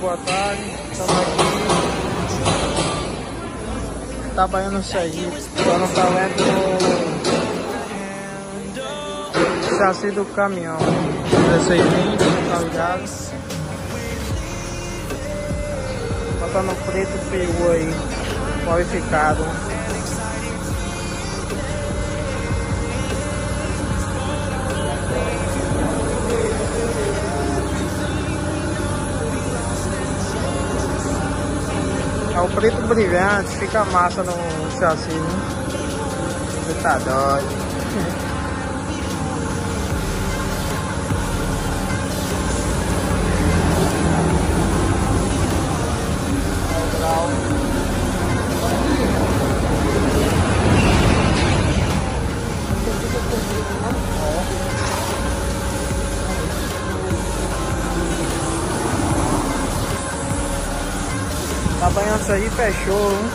boa tarde. Estamos aqui trabalhando no Sergipe. Agora não tá vendo no chassi do caminhão 1620, tá ligado? Botando preto frio aí, qualificado. É o preto brilhante, fica massa no chassi, né? Você tá doido. Tá banhando isso aí, fechou, hein?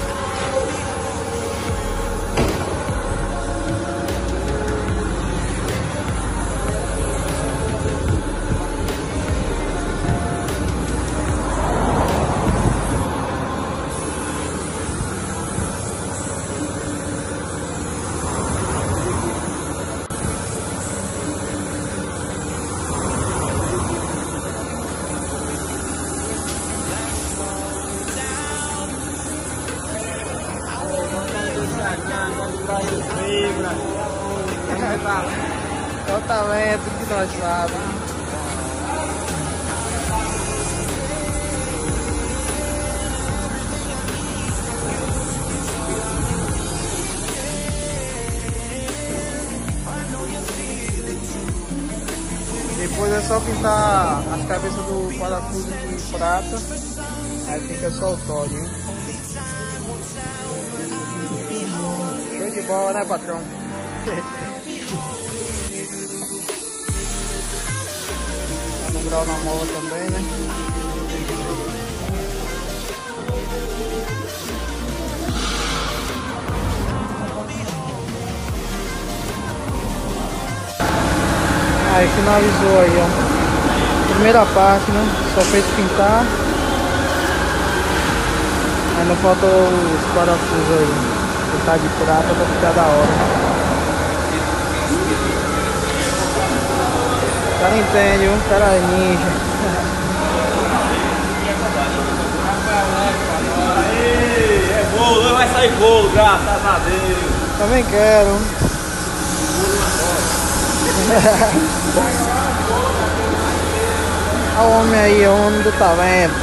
Olha o tamanho que nós sabemos. Depois é só pintar as cabeças do parafuso de prata. Aí fica só o sódio, hein? Show de bola, né, patrão? Dando grau na mola também, né? Aí finalizou aí, ó. Primeira parte, né? Só fez pintar. Ainda faltou os parafusos aí. Pintar de prata pra ficar da hora. O cara entende, o cara é ninja. É bolo, vai sair bolo, graças a Deus. Também quero. Olha o homem aí, o homem do talento.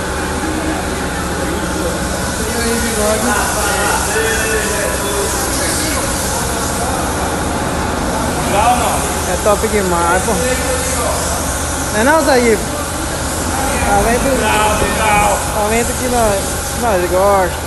É top demais, pô. Não é não, Sergipe? Talento que nós gostamos.